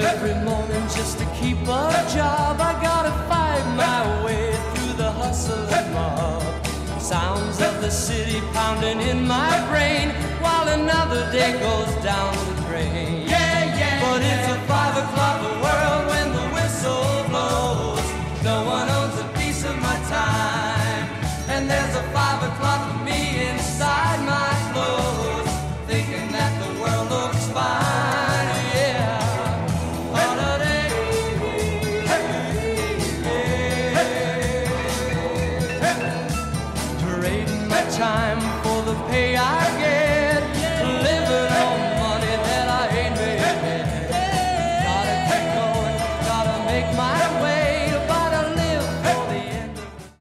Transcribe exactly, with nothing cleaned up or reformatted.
every morning just to keep a job. I gotta fight my way through the hustle and mob. Sounds of the city pounding in my brain while another day goes down the drain. Yeah, yeah, but it's a five o'clock world when the whistle blows. No one owns a piece of my time, and there's a five o'clock of me inside my clothes, thinking that the world looks fine. Yeah, holiday. Trading my time